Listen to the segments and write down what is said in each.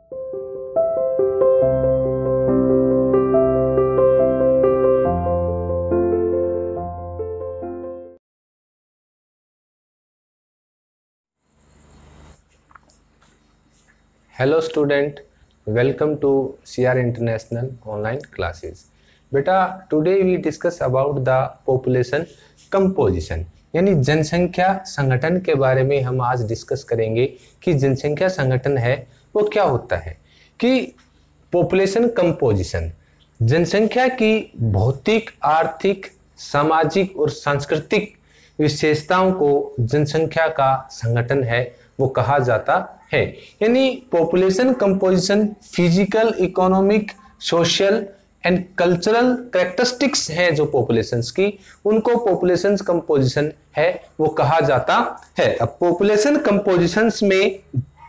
Hello student, welcome to CR international online classes. बेटा, today we discuss about the population composition, यानी जनसंख्या संगठन के बारे में हम आज डिस्कस करेंगे कि जनसंख्या संगठन है वो क्या होता है। कि पॉपुलेशन कंपोजिशन जनसंख्या की भौतिक, आर्थिक, सामाजिक और सांस्कृतिक विशेषताओं को जनसंख्या का संगठन है वो कहा जाता है। यानी population composition physical, economic, social and cultural characteristics हैं जो पॉपुलेशंस की, उनको पॉपुलेशन कंपोजिशन है वो कहा जाता है। अब पॉपुलेशन कंपोजिशंस में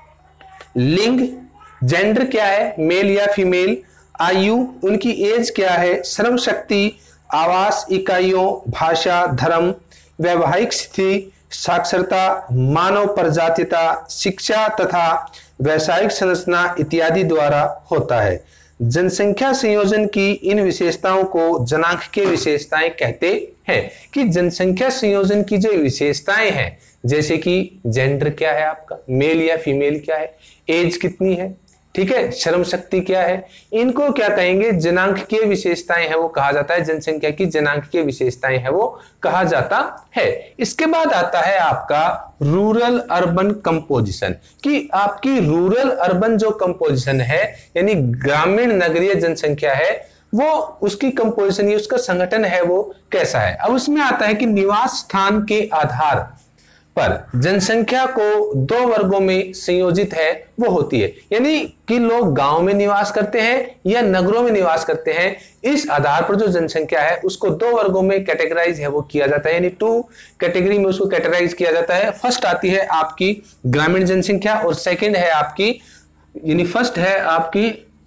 लिंग, जेंडर क्या है, मेल या फीमेल, आयु, उनकी एज क्या है, श्रम शक्ति, आवास इकाइयों, भाषा, धर्म, वैवाहिक स्थिति, साक्षरता, मानव प्रजातिता, शिक्षा तथा वैश्विक संरचना इत्यादि द्वारा होता है। जनसंख्या संयोजन की इन विशेषताओं को जनांकीय विशेषताएं कहते हैं। कि जनसंख्या संयोजन की जो विशेषताएं हैं, जैसे कि जेंडर क्या है आपका, मेल या फीमेल क्या है, एज कितनी है, ठीक है, श्रम शक्ति क्या है, इनको क्या कहेंगे, जनांकीय विशेषताएं है वो कहा जाता है। जनसंख्या की जनांकीय विशेषताएं है वो कहा जाता है। इसके बाद आता है आपका रूरल अर्बन कंपोजिशन। कि आपकी रूरल अर्बन जो कंपोजिशन है, यानी ग्रामीण नगरीय जनसंख्या है, वो उसकी कंपोजिशन, उसका संगठन है वो कैसा है। अब उसमें आता है कि निवास स्थान के आधार पर जनसंख्या को दो वर्गों में संयोजित है वो होती है। यानी कि लोग गांव में निवास करते हैं या नगरों में निवास करते हैं, इस आधार पर जो जनसंख्या है उसको दो वर्गों में कैटेगराइज है वो किया जाता है। यानी टू कैटेगरी में उसको कैटेगराइज किया जाता है। फर्स्ट आती है आपकी ग्रामीण जनसंख्या और सेकंड है आपकी, यानी फर्स्ट है आपकी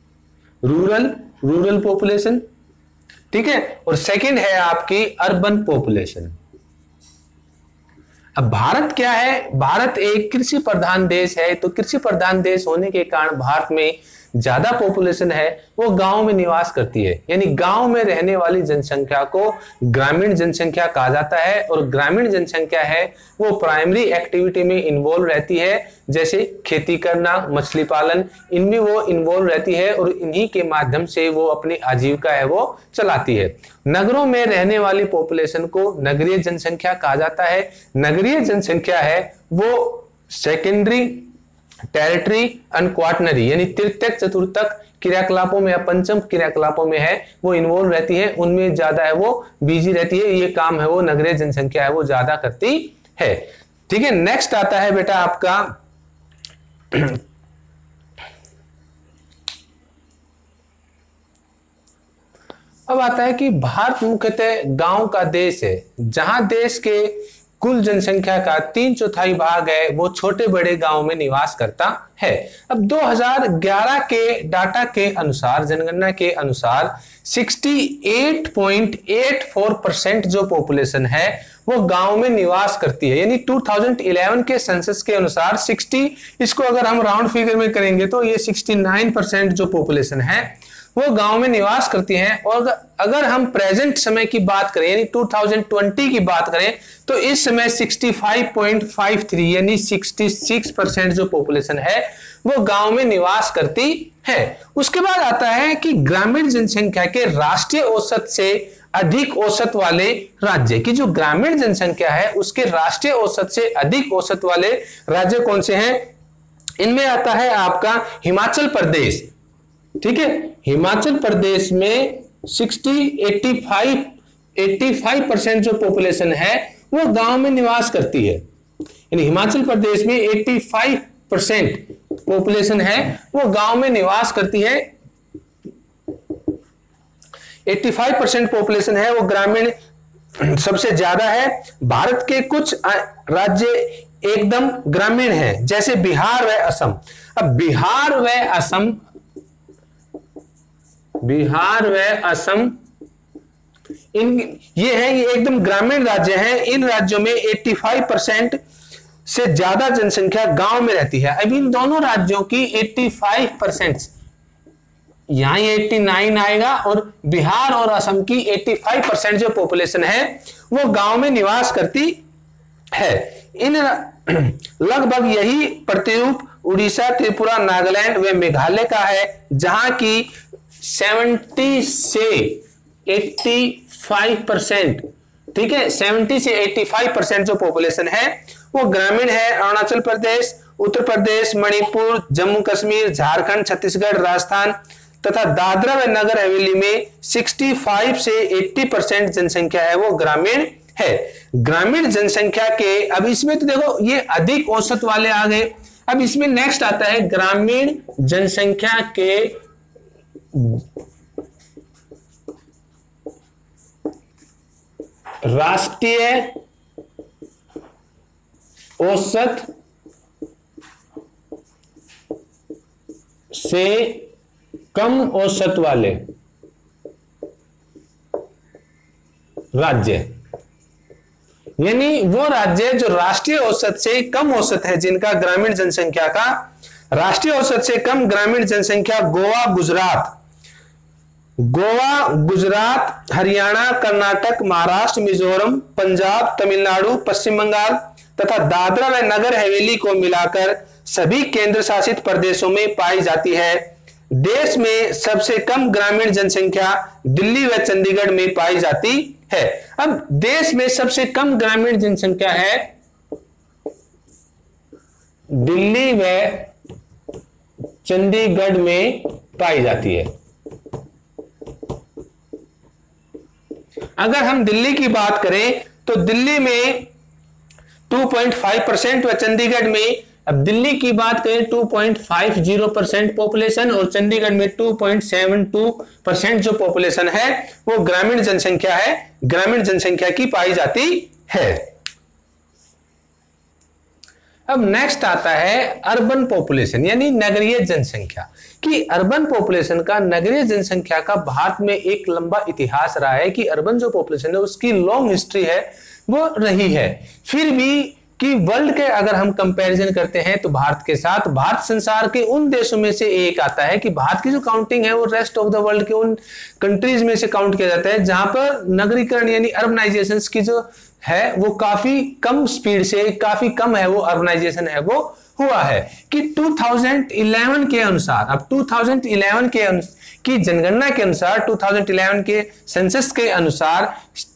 रूरल पॉपुलेशन, ठीक है, और सेकंड है आपकी अर्बन पॉपुलेशन। अब भारत क्या है, भारत एक कृषि प्रधान देश है, तो कृषि प्रधान देश होने के कारण भारत में ज्यादा पॉपुलेशन है वो गांव में निवास करती है। यानी गांव में रहने वाली जनसंख्या को ग्रामीण जनसंख्या कहा जाता है। और ग्रामीण जनसंख्या है वो प्राइमरी एक्टिविटी में इन्वॉल्व रहती है, जैसे खेती करना, मछली पालन, इनमें वो इन्वॉल्व रहती है और इन्हीं के माध्यम से वो अपनी आजीविका है वो चलाती है। नगरों में रहने वाली पॉपुलेशन को नगरीय जनसंख्या कहा जाता है। नगरीय जनसंख्या है वो सेकेंडरी, टेरिटरी एंड क्वाटनरी, यानी तृतीयक, चतुर्थक क्रियाकलापों में या पंचम क्रियाकलापों में है वो इन्वॉल्व रहती है, उनमें ज्यादा है वो बिजी रहती है। ये काम है वो नगरीय जनसंख्या है वो ज्यादा करती है, ठीक है। नेक्स्ट आता है बेटा आपका अब आता है कि भारत मुख्यतः गांव का देश है, जहां देश के कुल जनसंख्या का 3/4 भाग है वो छोटे बड़े गांव में निवास करता है। अब 2011 के डाटा के अनुसार, जनगणना के अनुसार 68.84% जो पॉपुलेशन है वो गांव में निवास करती है। यानी 2011 के सेंसस के अनुसार 60, इसको अगर हम राउंड फिगर में करेंगे तो ये 69% जो पॉपुलेशन है वो गांव में निवास करती हैं। और अगर हम प्रेजेंट समय की बात करें, यानी 2020 की बात करें, तो इस समय 65.53 यानी 66% जो पॉपुलेशन है वो गांव में निवास करती है। उसके बाद आता है कि ग्रामीण जनसंख्या के राष्ट्रीय औसत से अधिक औसत वाले राज्य, की जो ग्रामीण जनसंख्या है उसके राष्ट्रीय औसत से अधिक औसत वाले राज्य कौन से हैं, इनमें आता है आपका हिमाचल प्रदेश, ठीक है। हिमाचल प्रदेश में 85% जो पॉपुलेशन है वो गांव में निवास करती है। यानी हिमाचल प्रदेश में 85% पॉपुलेशन है वो गांव में निवास करती है। 85% पॉपुलेशन है वो ग्रामीण सबसे ज्यादा है। भारत के कुछ राज्य एकदम ग्रामीण हैं, जैसे बिहार व असम। अब बिहार व असम ये एकदम ग्रामीण राज्य हैं। इन राज्यों में 85% से ज्यादा जनसंख्या गांव में रहती है। अब इन दोनों राज्यों की 85%, यहां 89 आएगा, और बिहार और असम की 85% जो पॉपुलेशन है वो गांव में निवास करती है। इन लगभग यही प्रतिरूप उड़ीसा, त्रिपुरा, नागालैंड व मेघालय का है, जहां की 70 से 85%, ठीक है, 70 से 85% जो पॉपुलेशन है वो ग्रामीण है। अरुणाचल प्रदेश, उत्तर प्रदेश, मणिपुर, जम्मू कश्मीर, झारखंड, छत्तीसगढ़, राजस्थान तथा दादरा व नगर हवेली में 65 से 80% जनसंख्या है वो ग्रामीण है। ग्रामीण जनसंख्या के, अब इसमें तो देखो ये अधिक औसत वाले आ गए। अब इसमें नेक्स्ट आता है ग्रामीण जनसंख्या के राष्ट्रीय औसत से कम औसत वाले राज्य, यानी वो राज्य जो राष्ट्रीय औसत से कम औसत है, जिनका ग्रामीण जनसंख्या का राष्ट्रीय औसत से कम ग्रामीण जनसंख्या गोवा, गुजरात, हरियाणा, कर्नाटक, महाराष्ट्र, मिजोरम, पंजाब, तमिलनाडु, पश्चिम बंगाल तथा दादरा व नगर हवेली को मिलाकर सभी केंद्र शासित प्रदेशों में पाई जाती है। देश में सबसे कम ग्रामीण जनसंख्या दिल्ली व चंडीगढ़ में पाई जाती है। अब देश में सबसे कम ग्रामीण जनसंख्या है दिल्ली व चंडीगढ़ में पाई जाती है। अगर हम दिल्ली की बात करें तो दिल्ली में 2.5% व चंडीगढ़ में, अब दिल्ली की बात करें 2.50% पॉपुलेशन और चंडीगढ़ में 2.72% जो पॉपुलेशन है वो ग्रामीण जनसंख्या है, ग्रामीण जनसंख्या की पाई जाती है। अब नेक्स्ट आता है अर्बन पॉपुलेशन, यानी नगरीय जनसंख्या। कि अर्बन पॉपुलेशन का, नगरीय जनसंख्या का भारत में एक लंबा इतिहास रहा है कि अर्बन जो पॉपुलेशन है उसकी लॉन्ग हिस्ट्री है वो रही है। फिर भी कि वर्ल्ड के अगर हम कंपैरिजन करते हैं तो भारत के साथ, भारत संसार के उन देशों में से एक आता है कि भारत की जो काउंटिंग है वो रेस्ट ऑफ द वर्ल्ड के उन कंट्रीज में से काउंट किया जाता है जहां पर नगरीकरण यानी अर्बनाइजेशन की जो है वो काफी कम स्पीड से, काफी कम है वो अर्बनाइजेशन है वो हुआ है। कि 2011 के अनुसार, अब 2011 की जनगणना के अनुसार, 2011 के सेंसस के अनुसार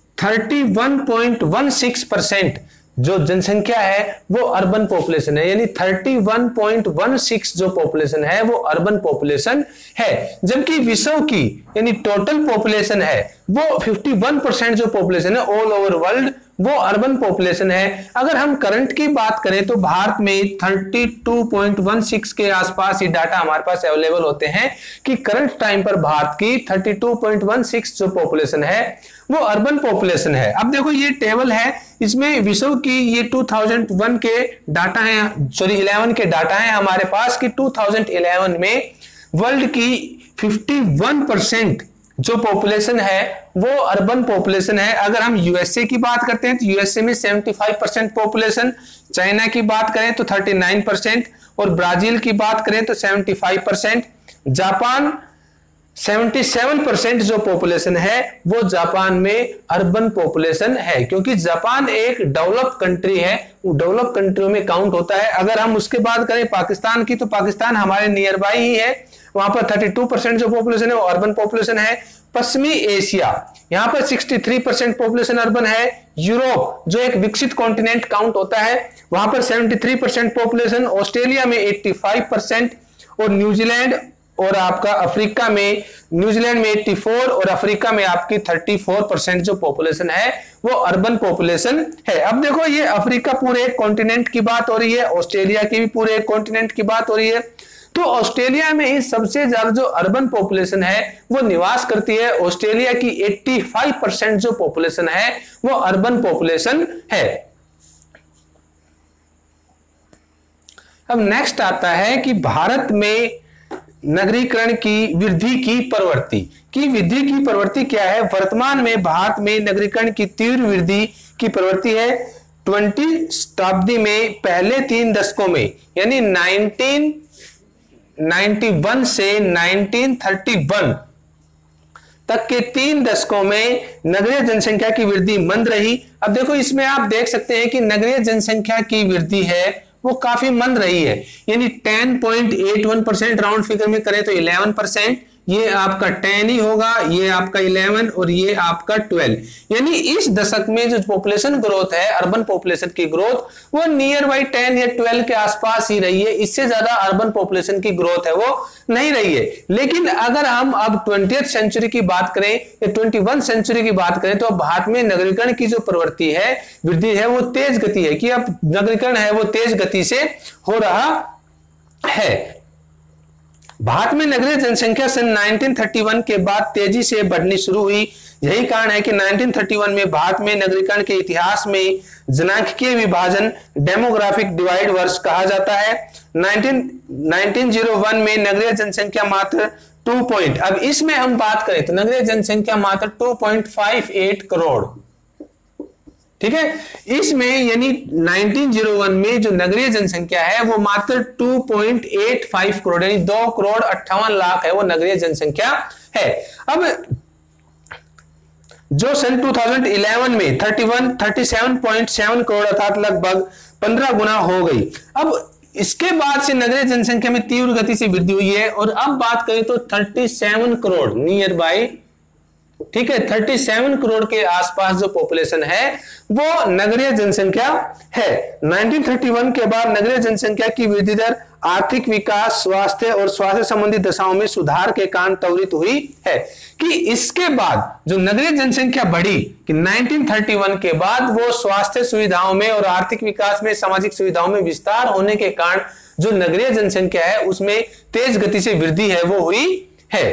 31.16% जो जनसंख्या है वो अर्बन पॉपुलेशन है, यानी 31.16 जो पॉपुलेशन है वो अर्बन पॉपुलेशन है। जबकि विश्व की यानी टोटल पॉपुलेशन है वो 51% जो पॉपुलेशन है ऑल ओवर वर्ल्ड वो अर्बन पॉपुलेशन है। अगर हम करंट की बात करें तो भारत में 32.16 के आसपास ये डाटा हमारे पास अवेलेबल होते हैं कि करंट टाइम पर भारत की 32.16 जो पॉपुलेशन है वो अर्बन पॉपुलेशन है। अब देखो ये टेबल है, इसमें विश्व की ये 2001 के डाटा है, सॉरी 11 के डाटा है हमारे पास कि 2011 में वर्ल्ड की 51% जो पॉपुलेशन है वो अर्बन पॉपुलेशन है। अगर हम यूएसए की बात करते हैं तो यूएसए में 75% पॉपुलेशन, चाइना की बात करें तो 39% और ब्राजील की बात करें तो 75%, जापान 77% जो पॉपुलेशन है वो जापान में अर्बन पॉपुलेशन है, क्योंकि जापान एक डेवलप कंट्री है, वो डेवलप कंट्रियों में काउंट होता है। अगर हम उसके बात करें पाकिस्तान की तो पाकिस्तान हमारे नियर बाई ही है, वहां पर 32% जो पॉपुलेशन है वो अर्बन पॉपुलेशन है। पश्चिमी एशिया यहां पर 63% पॉपुलेशन अर्बन है। यूरोप जो एक विकसित कॉन्टिनेंट काउंट होता है वहां पर 73% पॉपुलेशन, ऑस्ट्रेलिया में 85% और न्यूजीलैंड और आपका अफ्रीका में, न्यूजीलैंड में 84 और अफ्रीका में आपकी 34% जो पॉपुलेशन है वो अर्बन पॉपुलेशन है। अब देखो ये अफ्रीका पूरे एक कॉन्टिनेंट की बात हो रही है, ऑस्ट्रेलिया की भी पूरे एक कॉन्टिनेंट की बात हो रही है। तो ऑस्ट्रेलिया में ही सबसे ज्यादा जो अर्बन पॉपुलेशन है वो निवास करती है। ऑस्ट्रेलिया की 85% जो पॉपुलेशन है वो अर्बन पॉपुलेशन है। अब नेक्स्ट आता है कि भारत में नगरीकरण की वृद्धि की प्रवृत्ति क्या है। वर्तमान में भारत में नगरीकरण की तीव्र वृद्धि की प्रवृत्ति है। 20 शताब्दी में पहले 3 दशकों में यानी 1991 से 1931 तक के 3 दशकों में नगरीय जनसंख्या की वृद्धि मंद रही। अब देखो इसमें आप देख सकते हैं कि नगरीय जनसंख्या की वृद्धि है वो काफी मंद रही है, यानी 10.81% राउंड फिगर में करें तो 11%, ये आपका 10 ही होगा, ये आपका 11 और ये आपका 12। यानी इस दशक में जो पॉपुलेशन ग्रोथ है, अर्बन पॉपुलेशन की ग्रोथ वो नियर बाई 10 या 12 के आसपास ही रही है, इससे ज्यादा अर्बन पॉपुलेशन की ग्रोथ है वो नहीं रही है। लेकिन अगर हम अब 20th सेंचुरी की बात करें या 21 सेंचुरी की बात करें तो भारत में नगरीकरण की जो प्रवृत्ति है, वृद्धि है, वो तेज गति है कि अब नगरीकरण है वो तेज गति से हो रहा है। भारत में नगरीय जनसंख्या सन 1931 के बाद तेजी से बढ़नी शुरू हुई। यही कारण है कि 1931 में भारत में नगरीकरण के इतिहास में जनांकीय विभाजन डेमोग्राफिक डिवाइड वर्ष कहा जाता है। 1901 में नगरीय जनसंख्या मात्र 2 पॉइंट, अब इसमें हम बात करें तो नगरीय जनसंख्या मात्र 2.58 करोड़, ठीक है। इसमें यानी 1901 में जो नगरीय जनसंख्या है वो मात्र 2.85 करोड़ यानी 2,58,00,000 है वो नगरीय जनसंख्या है। अब जो सन 2011 में 37.7 करोड़ अर्थात लगभग 15 गुना हो गई। अब इसके बाद से नगरीय जनसंख्या में तीव्र गति से वृद्धि हुई है और अब बात करें तो 37 करोड़ नियर बाई, ठीक है, 37 करोड़ के आसपास जो पॉपुलेशन है वो नगरीय जनसंख्या है। 1931 के बाद नगरीय जनसंख्या की वृद्धि दर आर्थिक विकास, स्वास्थ्य और स्वास्थ्य संबंधी दशाओं में सुधार के कारण त्वरित हुई है कि इसके बाद जो नगरीय जनसंख्या बढ़ी कि 1931 के बाद वो स्वास्थ्य सुविधाओं में और आर्थिक विकास में, सामाजिक सुविधाओं में विस्तार होने के कारण जो नगरीय जनसंख्या है उसमें तेज गति से वृद्धि है वो हुई है।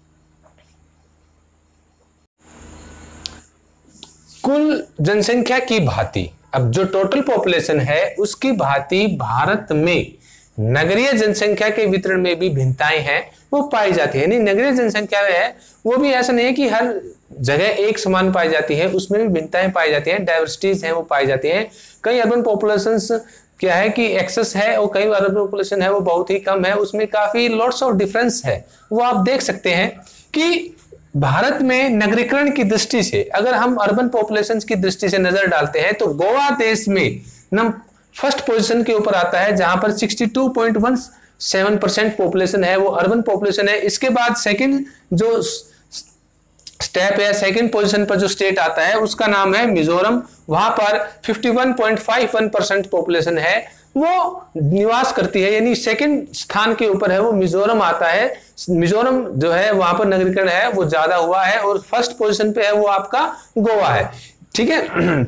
कुल जनसंख्या की भांति अब जो टोटल पॉपुलेशन है उसकी भांति भारत में नगरीय जनसंख्या के वितरण में भी भिन्नताएं हैं वो पाई जाती है। नहीं, नगरीय जनसंख्या है वो भी ऐसा नहीं है कि हर जगह एक समान पाई जाती है, उसमें भी भिन्नताएं पाई जाती हैं, डाइवर्सिटीज हैं वो पाई जाती हैं। कई अर्बन पॉपुलेशंस क्या है कि एक्सेस है और कई अर्बन पॉपुलेशन है वो बहुत ही कम है, उसमें काफी लॉट्स ऑफ डिफरेंस है वो आप देख सकते हैं कि भारत में नगरीकरण की दृष्टि से अगर हम अर्बन पॉपुलेशन की दृष्टि से नजर डालते हैं तो गोवा देश में फर्स्ट पोजीशन के ऊपर आता है जहां पर 62.17% पॉपुलेशन है वो अर्बन पॉपुलेशन है। इसके बाद सेकंड जो स्टेप है, सेकंड पोजीशन पर जो स्टेट आता है उसका नाम है मिजोरम, वहां पर 51.51% पॉपुलेशन है वो निवास करती है, यानी सेकंड स्थान के ऊपर है वो मिजोरम आता है। मिजोरम जो है वहां पर नगरीकरण है वो ज्यादा हुआ है और फर्स्ट पोजीशन पे है वो आपका गोवा है, ठीक है।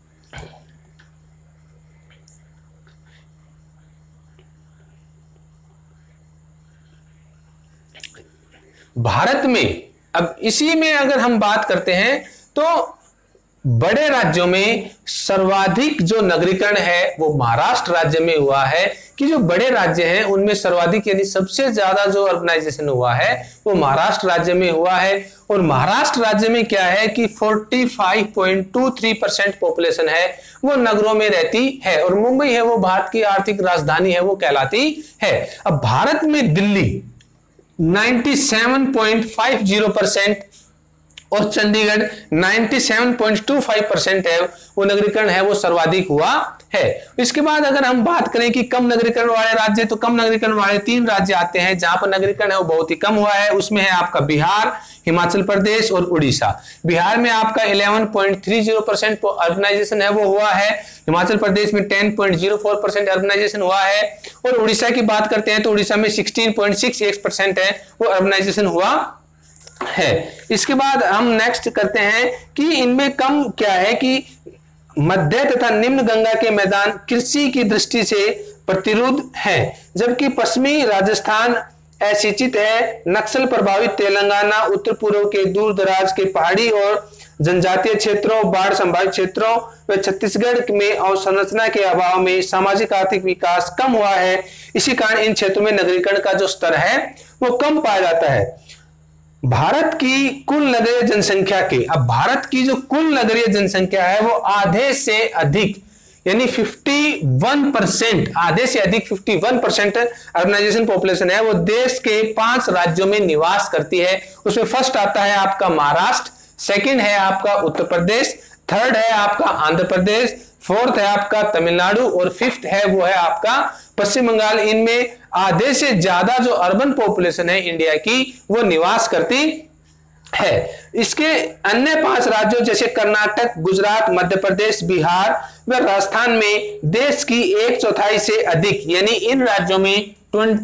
भारत में अब इसी में अगर हम बात करते हैं तो बड़े राज्यों में सर्वाधिक जो नगरीकरण है वो महाराष्ट्र राज्य में हुआ है कि जो बड़े राज्य हैं उनमें सर्वाधिक यानी सबसे ज्यादा जो अर्बनाइजेशन हुआ है वो महाराष्ट्र राज्य में हुआ है। और महाराष्ट्र राज्य में क्या है कि 45.23% पॉपुलेशन है वो नगरों में रहती है और मुंबई है वो भारत की आर्थिक राजधानी है वो कहलाती है। अब भारत में दिल्ली 97.50% और चंडीगढ़ 97.25% है वो नगरीकरण है वो सर्वाधिक हुआ है। इसके बाद अगर हम बात करें कि कम नगरीकरण वाले राज्य, तो कम नगरीकरण वाले 3 राज्य आते हैं जहां पर नगरीकरण है वो बहुत ही कम हुआ है। उसमें है आपका बिहार, हिमाचल प्रदेश और उड़ीसा। बिहार में आपका 11.30% अर्बनाइजेशन है वो हुआ है, हिमाचल प्रदेश में 10.04% अर्बनाइजेशन हुआ है और उड़ीसा की बात करते हैं तो उड़ीसा में 16.68% है वो अर्बनाइजेशन हुआ है। इसके बाद हम नेक्स्ट करते हैं कि इनमें कम क्या है कि मध्य तथा निम्न गंगा के मैदान कृषि की दृष्टि से प्रतिरोध है, जबकि पश्चिमी राजस्थान असिंचित है। नक्सल प्रभावित तेलंगाना, उत्तर पूर्व के दूर दराज के पहाड़ी और जनजातीय क्षेत्रों, बाढ़ संभावित क्षेत्रों व छत्तीसगढ़ में अवसंरचना के अभाव में सामाजिक आर्थिक विकास कम हुआ है। इसी कारण इन क्षेत्रों में नगरीकरण का जो स्तर है वो कम पाया जाता है। भारत की कुल नगरीय जनसंख्या के, अब भारत की जो कुल नगरीय जनसंख्या है वो आधे से अधिक यानी 51%, आधे से अधिक 51% अर्बनाइजेशन पॉपुलेशन है वो देश के 5 राज्यों में निवास करती है। उसमें फर्स्ट आता है आपका महाराष्ट्र, सेकंड है आपका उत्तर प्रदेश, थर्ड है आपका आंध्र प्रदेश, फोर्थ है आपका तमिलनाडु और फिफ्थ है वो है आपका पश्चिम बंगाल। इनमें आधे से ज्यादा जो अर्बन पॉपुलेशन है इंडिया की वो निवास करती है। इसके अन्य 5 राज्यों जैसे कर्नाटक, गुजरात, मध्य प्रदेश, बिहार व राजस्थान में देश की 1/4 से अधिक यानी इन राज्यों में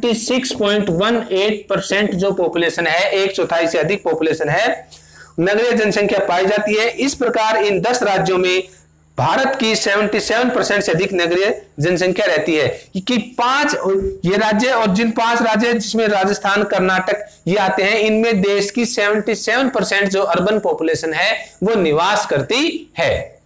26.18% जो पॉपुलेशन है, 1/4 से अधिक पॉपुलेशन है, नगरीय जनसंख्या पाई जाती है। इस प्रकार इन 10 राज्यों में भारत की 77% से अधिक नगरीय जनसंख्या रहती है। कि 5 ये राज्य और जिन 5 राज्य जिसमें राजस्थान, कर्नाटक ये आते हैं, इनमें देश की 77% जो अर्बन पॉपुलेशन है वो निवास करती है।